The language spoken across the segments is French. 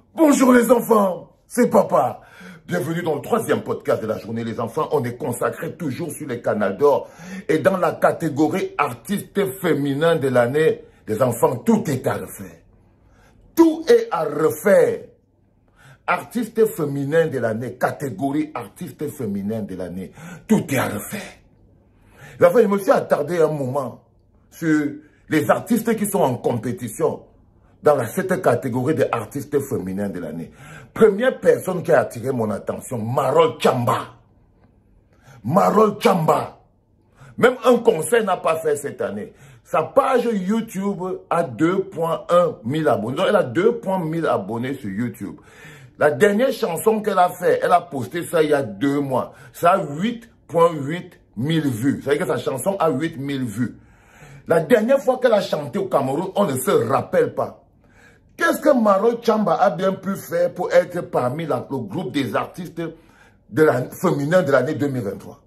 Bonjour les enfants, c'est papa. Bienvenue dans le 3e podcast de la journée. Les enfants, on est consacré toujours sur les canals d'or. Et dans la catégorie artiste féminin de l'année, les enfants, tout est à refaire. Tout est à refaire. Artiste féminin de l'année, catégorie artiste féminin de l'année, tout est à refaire. Les enfants, je me suis attardé un moment sur les artistes qui sont en compétition dans cette catégorie des artistes féminins de l'année. Première personne qui a attiré mon attention, Marol Chamba. Marol Chamba. Même un concert n'a pas fait cette année. Sa page YouTube a 2,1 000 abonnés. Donc, elle a 2,1 000 abonnés sur YouTube. La dernière chanson qu'elle a fait, elle a posté ça il y a 2 mois. Ça a 8,8 000 vues. Ça veut dire que sa chanson a 8 000 vues. La dernière fois qu'elle a chanté au Cameroun, on ne se rappelle pas. Qu'est-ce que Marol Chamba a bien pu faire pour être parmi le groupe des artistes féminins de l'année 2023?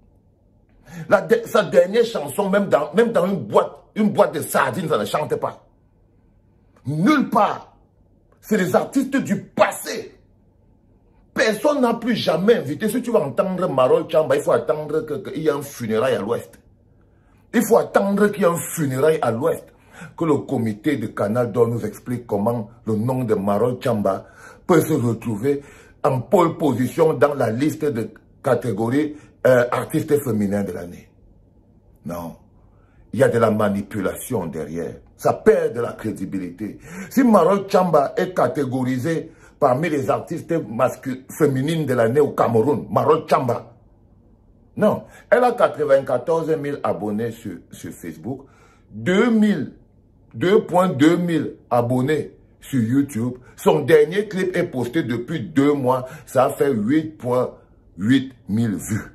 Sa dernière chanson, même dans une boîte de sardines, ça ne chantait pas. Nulle part. C'est les artistes du passé. Personne n'a plus jamais invité. Si tu vas entendre Marol Chamba, il faut attendre qu'il y ait un funérail à l'ouest. Il faut attendre qu'il y ait un funérail à l'ouest. Que le comité de Canal d'Or nous explique comment le nom de Marol Chamba peut se retrouver en pole position dans la liste de catégories artistes féminins de l'année. Non. Il y a de la manipulation derrière. Ça perd de la crédibilité. Si Marol Chamba est catégorisée parmi les artistes féminines de l'année au Cameroun, Marol Chamba. Non. Elle a 94 000 abonnés sur Facebook, 2,2 000 abonnés sur YouTube. Son dernier clip est posté depuis 2 mois. Ça a fait 8,8 000 vues.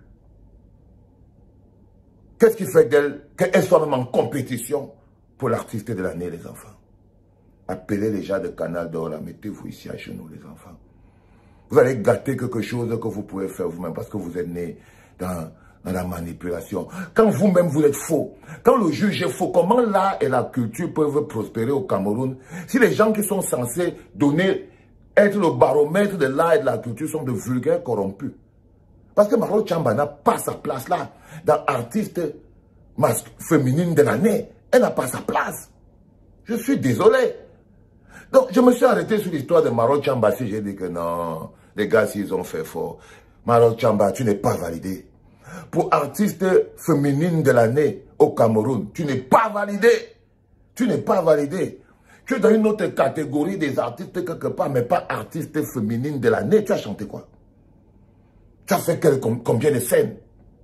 Qu'est-ce qui fait d'elle qu'elle soit même en compétition pour l'artiste de l'année, les enfants? Appelez les gens de Canal d'Or, mettez-vous ici à genoux, les enfants. Vous allez gâter quelque chose que vous pouvez faire vous-même parce que vous êtes nés dans la manipulation. Quand vous-même vous êtes faux, quand le juge est faux, comment l'art et la culture peuvent prospérer au Cameroun si les gens qui sont censés être le baromètre de l'art et de la culture sont de vulgaires corrompus? Parce que Marol Chamba n'a pas sa place là, dans artiste féminine de l'année. Elle n'a pas sa place. Je suis désolé. Donc, je me suis arrêté sur l'histoire de Marol Chamba si j'ai dit que non, les gars, s'ils ont fait fort. Marol Chamba, tu n'es pas validé. Pour artiste féminine de l'année au Cameroun, tu n'es pas validé. Tu n'es pas validé. Tu es dans une autre catégorie des artistes quelque part, mais pas artiste féminine de l'année. Tu as chanté quoi? Tu as fait combien de scènes?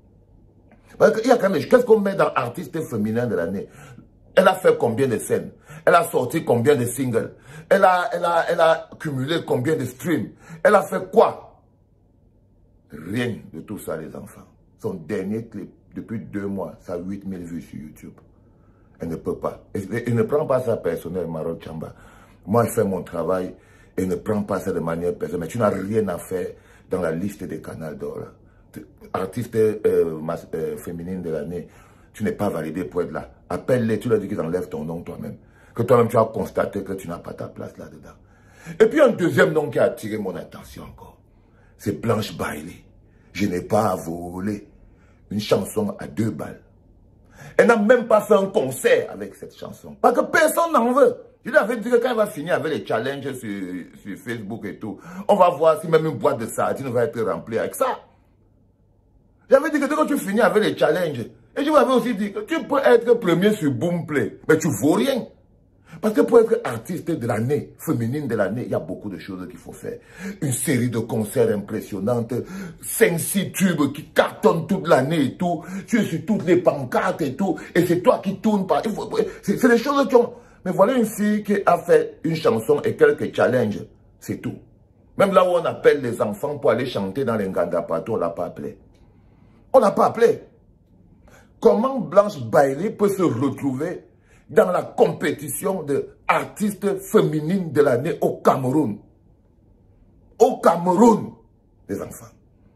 Il y a quand même, qu'est-ce qu'on met dans artiste féminin de l'année? Elle a fait combien de scènes? Elle a sorti combien de singles? Elle a cumulé combien de streams? Elle a fait quoi? Rien de tout ça, les enfants. Son dernier clip, depuis 2 mois, ça a 8 000 vues sur YouTube. Elle ne peut pas. Elle ne prend pas ça personnel, Marol Chamba. Moi, je fais mon travail et ne prends pas ça de manière personnelle. Mais tu n'as rien à faire dans la liste des canals d'or. Artiste féminine de l'année, tu n'es pas validé pour être là. Appelle-les, tu leur dis qu'ils enlèvent ton nom toi-même. Que toi-même, tu as constaté que tu n'as pas ta place là-dedans. Et puis, un deuxième nom qui a attiré mon attention encore, c'est Blanche Bailey. Je n'ai pas volé. Une chanson à 2 balles. Elle n'a même pas fait un concert avec cette chanson. Parce que personne n'en veut. Je lui avais dit que quand elle va finir avec les challenges sur Facebook et tout, on va voir si même une boîte de sardines va être remplie avec ça. J'avais dit que quand tu finis avec les challenges, et je vous avais aussi dit que tu peux être premier sur Boomplay, mais tu ne vaux rien. Parce que pour être artiste de l'année, féminine de l'année, il y a beaucoup de choses qu'il faut faire. Une série de concerts impressionnantes, 5-6 tubes qui cartonnent toute l'année et tout. Tu es sur toutes les pancartes et tout. Et c'est toi qui tournes par... C'est des choses qui ont... Mais voilà une fille qui a fait une chanson et quelques challenges. C'est tout. Même là où on appelle les enfants pour aller chanter dans les Ngandapato, on ne l'a pas appelé. On ne l'a pas appelé. Comment Blanche Bailey peut se retrouver dans la compétition de artistes féminines de l'année au Cameroun? Au Cameroun, les enfants.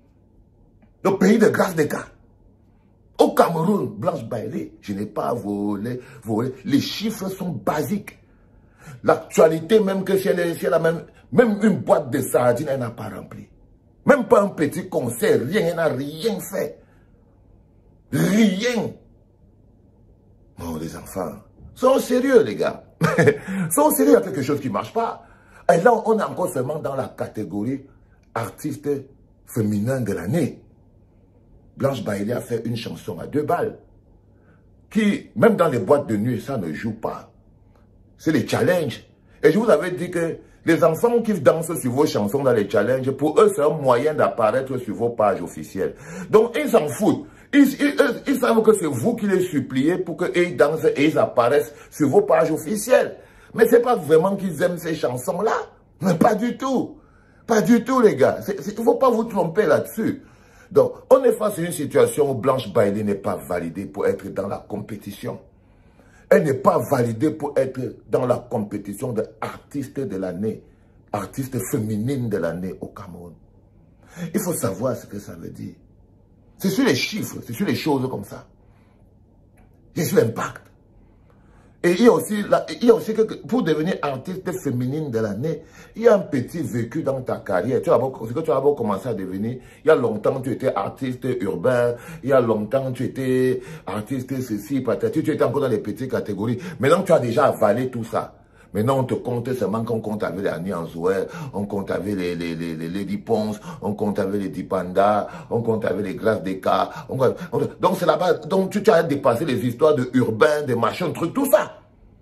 Le pays de grâce des cas. Au Cameroun, Blanche Bailey, je n'ai pas volé. Les chiffres sont basiques. L'actualité, même que si elle a même une boîte de sardines, elle n'a pas rempli. Même pas un petit concert, rien, elle n'a rien fait. Rien. Non, les enfants, sont sérieux, les gars. Sont sérieux, il y a quelque chose qui ne marche pas. Et là, on est encore seulement dans la catégorie artiste féminin de l'année. Blanche Bailey a fait une chanson à 2 balles. Qui, même dans les boîtes de nuit, ça ne joue pas. C'est les challenges. Et je vous avais dit que les enfants qui dansent sur vos chansons dans les challenges, pour eux, c'est un moyen d'apparaître sur vos pages officielles. Donc, ils s'en foutent. Ils savent que c'est vous qui les suppliez pour qu'ils dansent et ils apparaissent sur vos pages officielles. Mais ce n'est pas vraiment qu'ils aiment ces chansons-là. Mais pas du tout. Pas du tout, les gars. Il ne faut pas vous tromper là-dessus. Donc, on est face à une situation où Blanche Bailey n'est pas validée pour être dans la compétition. Elle n'est pas validée pour être dans la compétition d'artiste de l'année, artiste féminine de l'année au Cameroun. Il faut savoir ce que ça veut dire. C'est sur les chiffres, c'est sur les choses comme ça. C'est sur l'impact. Et il y a aussi que pour devenir artiste féminine de l'année, il y a un petit vécu dans ta carrière. Ce que tu as d'abord commencé à devenir. Il y a longtemps, tu étais artiste urbain. Il y a longtemps, tu étais artiste ceci, peut-être. Tu étais encore dans les petites catégories. Maintenant, tu as déjà avalé tout ça. Maintenant, on te compte seulement qu'on compte avec les Annie Anzouer, on compte avec les Lady Pons, on compte avec les Dipanda, on compte avec les Grâce Deka. Donc, c'est là-bas. Donc, tu as dépassé les histoires de urbain, des machins, trucs, tout ça.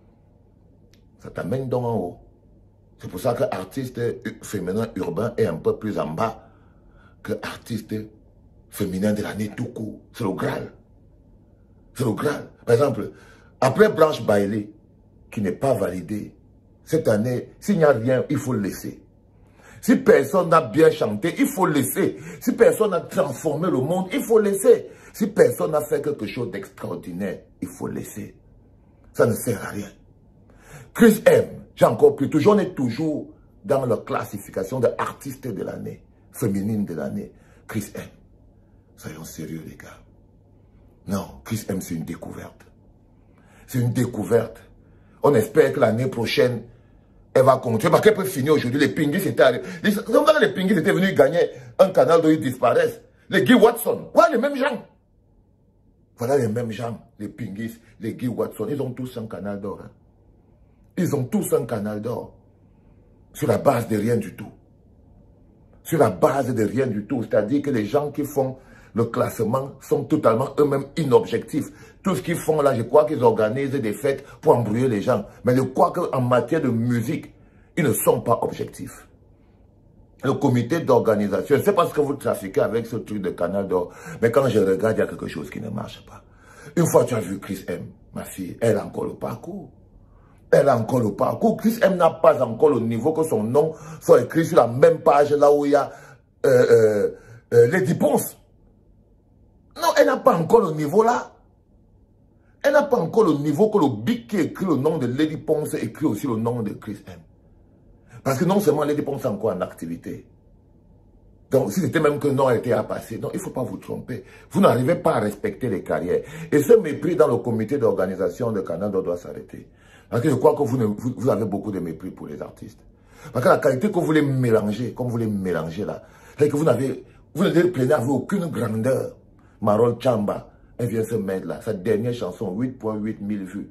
Ça t'amène donc en haut. C'est pour ça que artiste féminin urbain est un peu plus en bas que artiste féminin de l'année tout court. C'est le Graal. C'est le Graal. Par exemple, après Blanche Bailey, qui n'est pas validée, cette année, s'il n'y a rien, il faut le laisser. Si personne n'a bien chanté, il faut le laisser. Si personne n'a transformé le monde, il faut le laisser. Si personne n'a fait quelque chose d'extraordinaire, il faut le laisser. Ça ne sert à rien. Chris M, j'ai encore plus, on est toujours dans la classification d'artiste de l'année, féminine de l'année. Chris M. Soyons sérieux, les gars. Non, Chris M, c'est une découverte. C'est une découverte. On espère que l'année prochaine, elle va continuer. Parce qu'elle peut finir aujourd'hui. Les Pinguis étaient les Pinguis étaient venus gagner un canal d'où ils disparaissent. Les Guy Watson. Ouais, les mêmes gens. Voilà les mêmes gens. Les Pinguis, les Guy Watson. Ils ont tous un canal d'or. Hein. Ils ont tous un canal d'or. Sur la base de rien du tout. Sur la base de rien du tout. C'est-à-dire que les gens qui font le classement sont totalement eux-mêmes inobjectifs. Tout ce qu'ils font là, je crois qu'ils organisent des fêtes pour embrouiller les gens. Mais je crois qu'en matière de musique, ils ne sont pas objectifs. Le comité d'organisation, je ne sais pas ce que vous trafiquez avec ce truc de canal d'or, mais quand je regarde, il y a quelque chose qui ne marche pas. Une fois tu as vu Chris M, ma fille, elle a encore le parcours. Elle a encore le parcours. Chris M n'a pas encore le niveau que son nom soit écrit sur la même page là où il y a Lady Ponce. Non, elle n'a pas encore le niveau là. Elle n'a pas encore le niveau que le big qui écrit le nom de Lady Ponce écrit aussi le nom de Chris M. Parce que non seulement Lady Ponce est encore en activité. Donc, si c'était même que non, elle était à passer. Non, il ne faut pas vous tromper. Vous n'arrivez pas à respecter les carrières. Et ce mépris dans le comité d'organisation de Canada doit s'arrêter. Parce que je crois que vous avez beaucoup de mépris pour les artistes. Parce que la qualité que vous voulez mélanger, comme vous voulez mélanger là, c'est que vous n'avez aucune grandeur. Marol Chamba, elle vient se mettre là. Sa dernière chanson, 8,8 000 vues,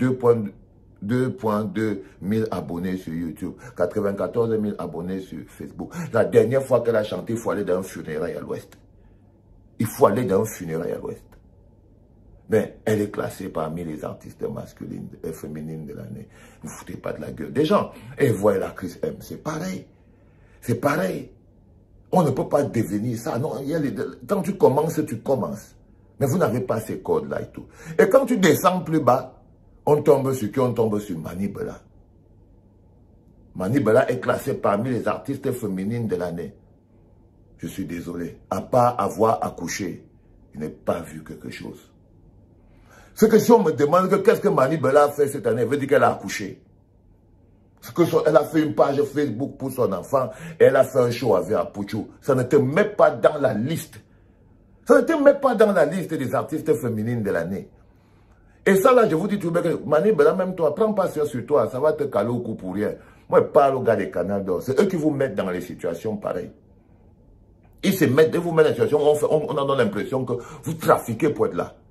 2,2 000 abonnés sur YouTube, 94 000 abonnés sur Facebook. La dernière fois qu'elle a chanté, il faut aller dans un funérail à l'ouest. Il faut aller dans un funérail à l'ouest. Mais elle est classée parmi les artistes masculines et féminines de l'année. Ne vous foutez pas de la gueule des gens. Et voilà Chris M, c'est pareil. C'est pareil. On ne peut pas devenir ça. Non, quand tu commences, tu commences. Mais vous n'avez pas ces codes-là et tout. Et quand tu descends plus bas, on tombe sur qui? On tombe sur Mani Bella. Mani Bella est classée parmi les artistes féminines de l'année. Je suis désolé. À part avoir accouché, je n'ai pas vu quelque chose. C'est que si on me demande qu'est-ce que Mani Bella a fait cette année, elle veut dire qu'elle a accouché. Elle a fait une page Facebook pour son enfant et elle a fait un show avec Apuchou. Ça ne te met pas dans la liste. Ça ne te met pas dans la liste des artistes féminines de l'année. Et ça là, je vous dis tout bien que Mani Bella, même toi, prends pas ça sur toi, ça va te caler au cou pour rien. Moi, je parle aux gars des Canal d'Or. C'est eux qui vous mettent dans les situations pareilles. Ils se mettent, vous mettent dans des situations où on en donne l'impression que vous trafiquez pour être là.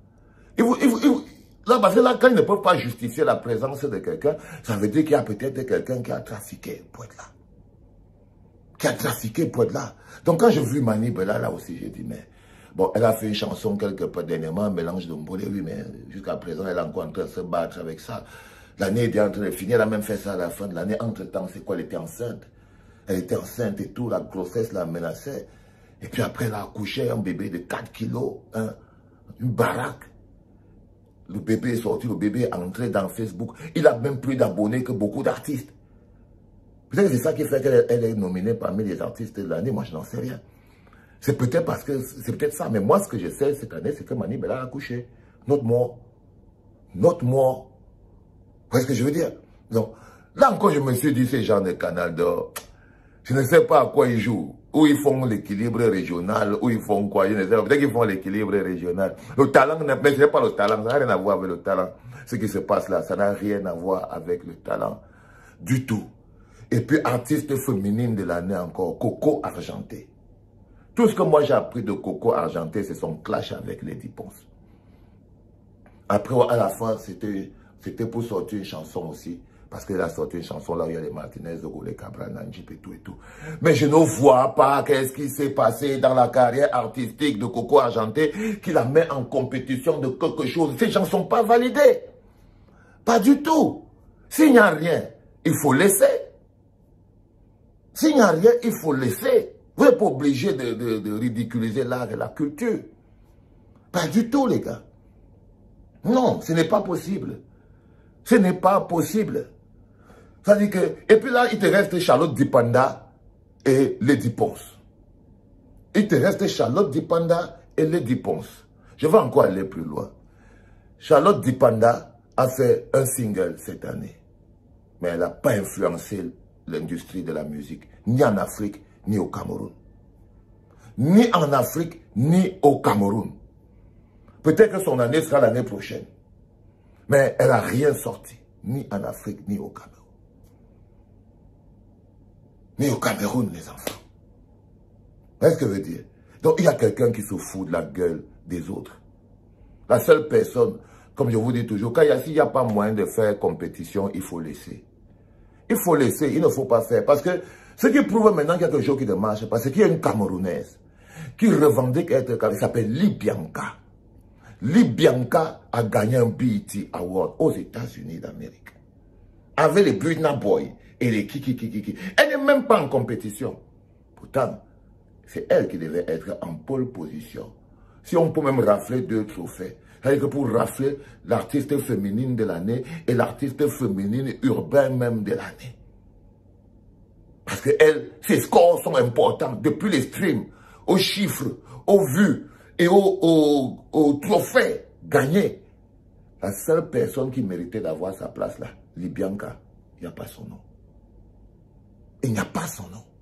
Là, parce que là, quand ils ne peuvent pas justifier la présence de quelqu'un, ça veut dire qu'il y a peut-être quelqu'un qui a trafiqué pour être là. Qui a trafiqué pour être là. Donc quand j'ai vu Mani Bella, là aussi, j'ai dit, mais... Bon, elle a fait une chanson quelque peu dernièrement, un mélange de Mbolé, oui, mais jusqu'à présent, elle est encore en train de se battre avec ça. L'année est en train de finir, elle a même fait ça à la fin de l'année. Entre-temps, c'est quoi, elle était enceinte. Elle était enceinte et tout, la grossesse la menaçait. Et puis après, elle a accouché un bébé de 4 kilos, une baraque. Le bébé est sorti, le bébé est entré dans Facebook. Il a même plus d'abonnés que beaucoup d'artistes. Peut-être que c'est ça qui fait qu'elle est nominée parmi les artistes de l'année, moi je n'en sais rien. C'est peut-être parce que, c'est peut-être ça, mais moi ce que je sais cette année, c'est que Mani Bella a accouché. Notre mort. Notre mort. Vous voyez ce que je veux dire? Donc, là encore je me suis dit, ces gens de Canal d'Or, je ne sais pas à quoi ils jouent. Où ils font l'équilibre régional, où ils font quoi, je ne sais pas. Peut-être qu'ils font l'équilibre régional. Le talent, mais ce n'est pas le talent, ça n'a rien à voir avec le talent. Ce qui se passe là, ça n'a rien à voir avec le talent. Du tout. Et puis, artiste féminine de l'année encore, Coco Argenté. Tout ce que moi j'ai appris de Coco Argenté, c'est son clash avec Lady Ponce. Après, à la fin, c'était pour sortir une chanson aussi. Parce qu'elle a sorti une chanson là où il y a les Martinez, de Gole Cabra, Nanjip et tout et tout. Mais je ne vois pas qu'est-ce qui s'est passé dans la carrière artistique de Coco Argenté qui la met en compétition de quelque chose. Ces gens ne sont pas validés. Pas du tout. S'il n'y a rien, il faut laisser. S'il n'y a rien, il faut laisser. Vous n'êtes pas obligé de ridiculiser l'art et la culture. Pas du tout, les gars. Non, ce n'est pas possible. Ce n'est pas possible. Ça dit que... Et puis là, il te reste Charlotte Dipanda et Lady Ponce. Il te reste Charlotte Dipanda et Lady Ponce. Je vais encore aller plus loin. Charlotte Dipanda a fait un single cette année. Mais elle n'a pas influencé l'industrie de la musique, ni en Afrique, ni au Cameroun. Ni en Afrique, ni au Cameroun. Peut-être que son année sera l'année prochaine. Mais elle n'a rien sorti, ni en Afrique, ni au Cameroun. Ni au Cameroun, les enfants. Vous voyez ce que je veux dire? Donc, il y a quelqu'un qui se fout de la gueule des autres. La seule personne, comme je vous dis toujours, quand s'il n'y a pas moyen de faire compétition, il faut laisser. Il faut laisser, il ne faut pas faire. Parce que ce qui prouve maintenant qu'il y a quelque chose qui ne marche pas, c'est qu'il y a une Camerounaise qui revendique être, elle s'appelle Libianca. Libianca a gagné un BET Award aux États-Unis d'Amérique. Avec les Burna Boy et les Kiki. Elle n'est même pas en compétition. Pourtant, c'est elle qui devait être en pole position. Si on peut même rafler 2 trophées, c'est-à-dire que pour rafler l'artiste féminine de l'année et l'artiste féminine urbaine même de l'année. Parce que ses scores sont importants, depuis les streams, aux chiffres, aux vues et aux trophées gagnés. La seule personne qui méritait d'avoir sa place là, Libianca, il n'y a pas son nom. Il n'y a pas son nom.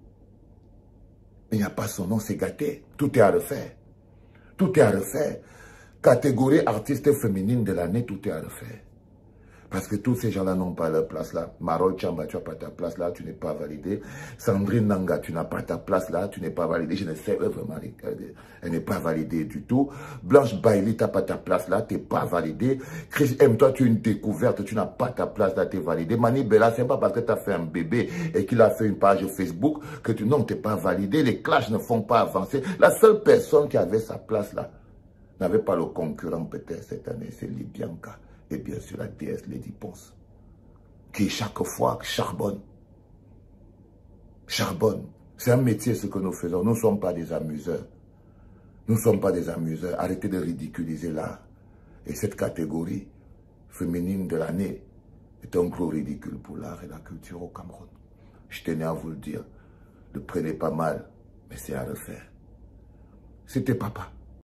Il n'y a pas son nom, c'est gâté. Tout est à refaire. Tout est à refaire. Catégorie artiste féminine de l'année, tout est à refaire. Parce que tous ces gens-là n'ont pas leur place là. Marol Chamba, tu n'as pas ta place là, tu n'es pas validé. Sandrine Nanga, tu n'as pas ta place là, tu n'es pas validé. Je ne sais vraiment, elle n'est pas validée du tout. Blanche Bailey, tu n'as pas ta place là, tu n'es pas validé. Chris M, toi, tu es une découverte, tu n'as pas ta place là, tu es validé. Mani Bella, ce n'est pas parce que tu as fait un bébé et qu'il a fait une page Facebook que tu n'es pas validé. Les clashs ne font pas avancer. La seule personne qui avait sa place là n'avait pas le concurrent peut-être cette année, c'est Libianca. Et bien sûr la déesse Lady Ponce, qui chaque fois charbonne. Charbonne. C'est un métier ce que nous faisons. Nous ne sommes pas des amuseurs. Nous ne sommes pas des amuseurs. Arrêtez de ridiculiser l'art. Et cette catégorie féminine de l'année est un gros ridicule pour l'art et la culture au Cameroun. Je tenais à vous le dire. Ne prenez pas mal, mais c'est à refaire. C'était papa.